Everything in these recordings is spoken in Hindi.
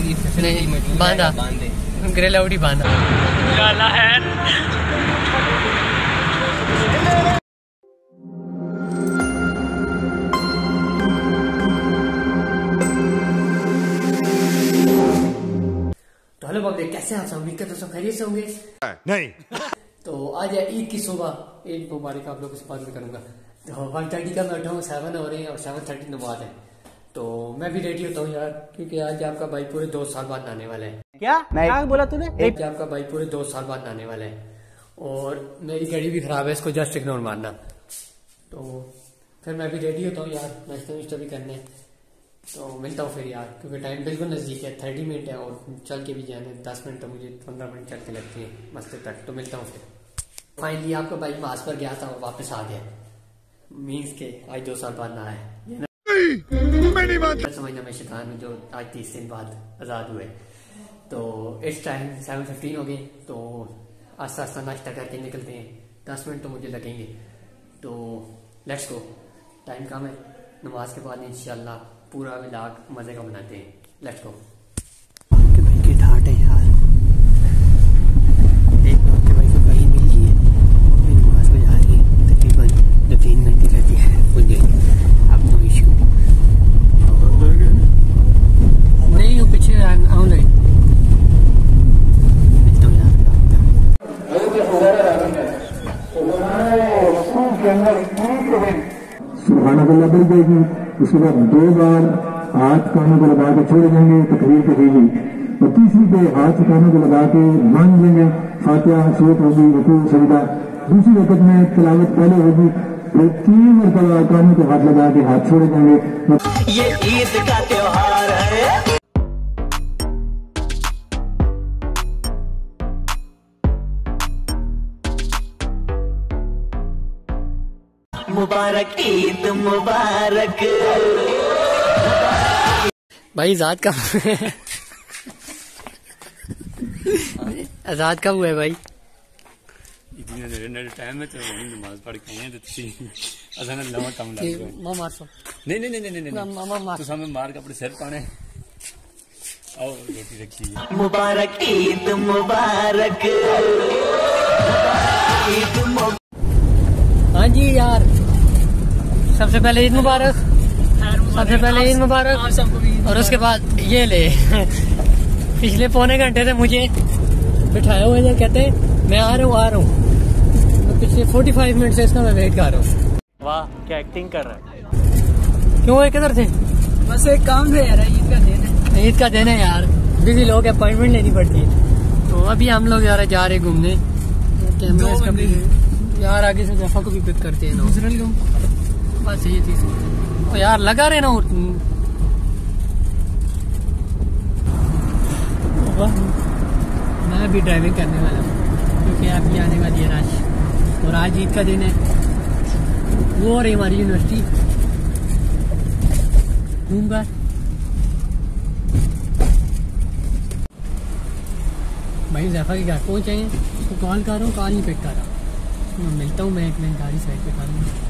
की फैसिलिटी मौजूद है, बांधा बांधे ग्रिल आउट ही बांधा है। तो हेलो बाबू, कैसे हैं आप सब? उम्मीद करते हैं सब खैरियत से होंगे। नहीं तो आज है ईद की सुबह, ईद मुबारक आप लोगों से बात भी करूंगा। तो 1:30 का मैं उठा हूँ, 7 हो रहे हैं और 7:30 नमाज है। तो मैं भी रेडी होता हूँ यार, क्योंकि आज आपका भाई पूरे 2 साल बाद नहाने वाला है। क्या बोला तूने? आपका भाई पूरे 2 साल बाद नहाने वाला है और मेरी गाड़ी भी खराब है, इसको जस्ट इग्नोर मारना। तो फिर मैं भी रेडी होता हूँ यार, नाश्ता नुश्ता भी करना है। तो मिलता हूँ फिर यार, क्योंकि टाइम बिल्कुल नज़दीक है, 30 मिनट है और चल के भी जाना है 10 मिनट, तो मुझे 15 मिनट चल के लगती हैं मस्जिद तक। तो मिलता हूँ फिर। फाइनली आपका भाई मास पर गया था और वापस आ गया, मीन्स के आज 2 साल बाद ना है। समझना मैं शैतान हूँ जो आज 30 दिन बाद आज़ाद हुए। तो इस टाइम 7:15 हो गए, तो आस्ता आस्ता नाश्ता करके निकलते हैं। 10 मिनट तो मुझे लगेंगे, तो लेट्स गो। टाइम कम है, नमाज के बाद इंशाल्लाह पूरा व्लॉग मजे का बनाते हैं। Let's go. आपके भाई के ठाट है यार, एक बार आपके भाई को कहीं मिल गई है, नमाज को जा रही है, तकरीबन 2-3 घंटे रहती है, खुल जाएगी। अब नो इशू नहीं, वो पीछे ऑनलाइन सुबहानअल्लाह बोल देगी, उसके बाद 2 बार हाथ कानों को लगा के छोड़ देंगे तकबीर कहेगी, और तीसरी पे हाथ कानों को लगा के मान लेंगे, फातिहा सूरत होगी, रुकू सजदा। दूसरी वक्त में तिलावत पहले होगी, फिर 3 मरतबा कानों को हाथ लगा के हाथ छोड़ देंगे। ये ईद का त्योहार है, मुबारक ईद मुबारक। भाई आजाद कब आजाद कब हुआ है भाई? टाइम में तो नमाज पढ़ के आए तो असन लवा कम लग गया। मां मार सो नहीं मामा मार तो सामने मार के अपने सिर पाने और रोटी रखी है। मुबारक ईद मुबारक। हाँ जी यार, सबसे पहले ईद मुबारक, सबसे पहले ईद मुबारक, और उसके बाद ये ले पिछले पौने घंटे से मुझे बिठाए हुए थे, कहते मैं आ रहा हूँ। पिछले 45 मिनट से इसका मैं वेट कर रहा हूँ। वाह क्या एक्टिंग कर रहा है। क्यों है, किधर थे? बस एक काम है यार, ईद का दिन है। ईद का दिन है यार, बिजी लोग अपॉइंटमेंट लेनी पड़ती है। तो अभी हम लोग यार जा रहे घूमने, कैमरा इसका भी यार आगे से जफा को भी पिक करते हैं ना, बस ये चीज। तो यार लगा रहे ना, मैं भी ड्राइविंग करने वाला हूँ, क्योंकि अभी आने वाली है रश, और आज ईद का दिन है। वो और हमारी यूनिवर्सिटी घूमकर भाई जफा के घर पहुँचे हैं, उसको कॉल कर रहा हूँ, कॉल नहीं पिक कर रहा। मिलता हूँ मैं, एक मिनट गाड़ी साइड पे कर लूँ।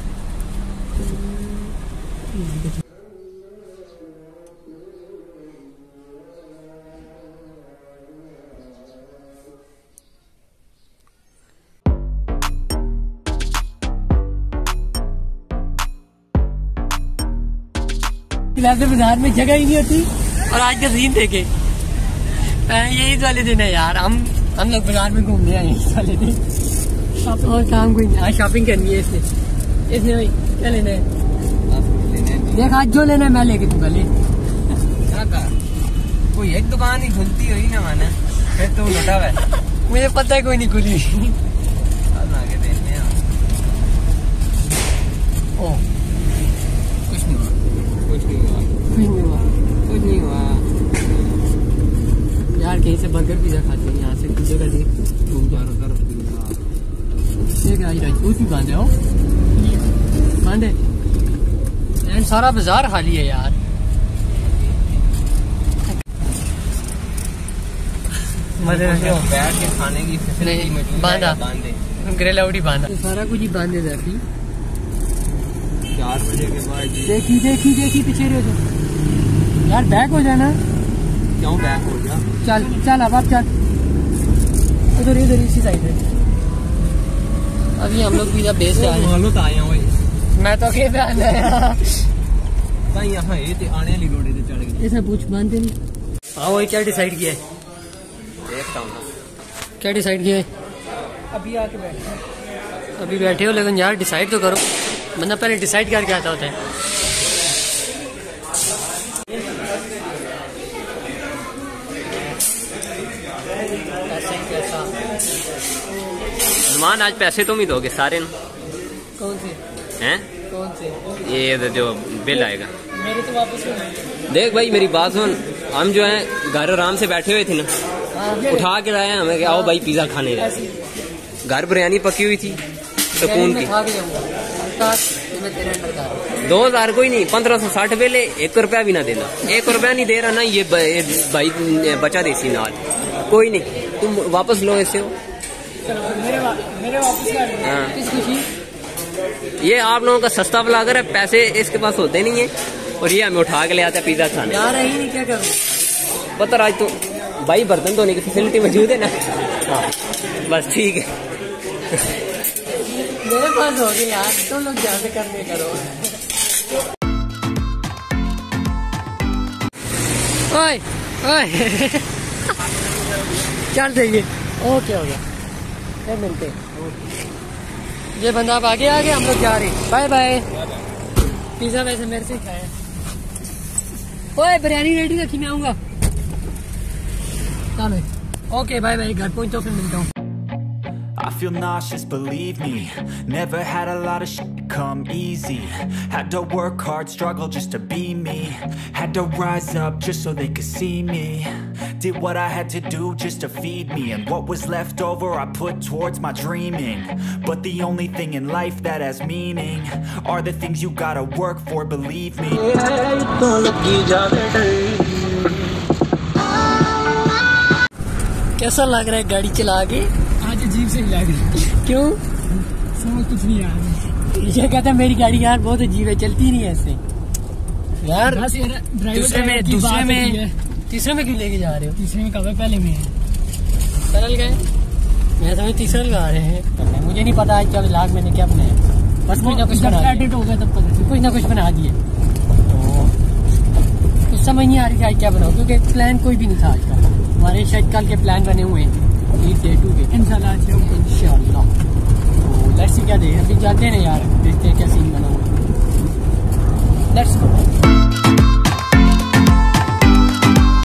वैसे बाजार में जगह ही नहीं होती, और आज का सीन देखे, ये ईद वाले दिन है यार, हम लोग बाजार में घूमने आए ईद वाले दिन, और शाम को आज शॉपिंग करनी है। इसने भाई क्या लेना है? देख आज जो लेना है मैं लेके दूंगा, ले कोई एक दुकान ही खुलती हुई ना माना, फिर तो लुटा हुआ। मुझे पता है कोई नहीं खुली। आगे देखते हैं। ओ कुछ नहीं हुआ, कुछ नहीं हुआ, कुछ नहीं हुआ, कुछ नहीं हुआ यार। कहीं से बर्गर पिज्जा खाते हैं, यहाँ से पिज्जा का देख राजपूत भी बांधे हो, बांधे एंड सारा बाजार खाली है यार। मजे बैठ के खाने की फैसिलिटी मौजूद है, बांधा बांधे ग्रिल आउट ही बांधा, सारा कुछ ही बांधे जाती। 4 बजे के बाद देखी पीछे रहो यार, बैक हो जाना। क्यों बैक हो गया? चल चल अब चल, इधर इधर इसी साइड है। अभी हम लोग पिज़्ज़ा बेस से आए। मानो तो आया हुए मैं तो के पे आना है ताई यहाँ ये ते आने वाली रोड पे चढ़ गई। ऐसा पूछ बांधते नहीं। हाँ वही क्या डिसाइड किया है? देखता हूँ क्या डिसाइड किया है? अभी आके बैठे। अभी बैठे हो लेकिन यार डिसाइड तो करो, वरना पहले डिसाइड करके आता होता है। नुमान आज पैसे तुम ही दोगे सारे कौन से? हैं? कौन से? ये जो बिल आएगा मेरे तो वापस हो गए। देख भाई मेरी बात सुन, हम जो है घर आराम से बैठे हुए थे ना, उठा के लाए हमें कि आओ भाई पिज्जा खाने जाए। घर बिरयानी पकी हुई थी सुकून की। 2000 कोई नहीं, 1560 वेले 1 रुपया भी ना देना। 1 रुपया नहीं दे रहा ना ये भाई बचा देसी नाल। कोई नहीं, तुम वापस लो ऐसे हो। मेरे वापस कर। हाँ। किस खुशी? ये आप लोगों का सस्ता ब्लॉगर है, पैसे इसके पास होते नहीं है और ये हमें उठा के ले आता है पिज्जा खाने। यार ही नहीं, क्या करूं? पता आज तो भाई बर्तन धोने की फैसिलिटी मौजूद है ना। हाँ बस ठीक है। मेरे पास हो गए यार, तुम लोग जहाँ से करने करो। ओए ओए चल देंगे। ओके हो गया, फिर मिलते हैं। ये बंदा अब आगे आ गया, हम लोग जा रहे हैं। Bye bye. पिज्जा वैसे मेरे से खाया। ओए बिरयानी रेडी रखी, मैं आऊंगा। चलो ओके बाय बाय, घर पहुंच तो फिर मिलता हूँ। I feel nauseous, believe me. Never had a lot of shit come easy. Had to work hard, struggle just to be me. Had to rise up just so they could see me. Did what I had to do just to feed me. And what was left over I put towards my dreaming. But the only thing in life that has meaning are the things you gotta work for, believe me. कैसा लग रहा है गाड़ी चला के? आज अजीब से लग रही। क्यों? समझ कुछ नहीं आ रहा। ये कहता है मेरी गाड़ी यार बहुत अजीब है, चलती नहीं है ऐसे यार। बस यार दूसरे में तीसरे में क्यों लेके जा रहे हो? तीसरे में कब है, पहले में है। सरल गए, मैं समझ तीसरा लगा रहे हैं। मुझे नहीं पता आज 40 लाख मैंने क्या बनाया, बस कुछ ना कुछ बना दिया। एडिट हो गया तब पता कुछ ना कुछ बना दिए, तो कुछ समझ नहीं आ रही आज क्या बनाओ, क्योंकि प्लान कोई भी नहीं था आज का। हमारे शायद कल के प्लान बने हुए हैं डे 2 के, इंशाल्लाह। तो लेट्स सी क्या दे, अभी जाते हैं ना यार, देखते हैं क्या सीन बना हुआ। लेट्स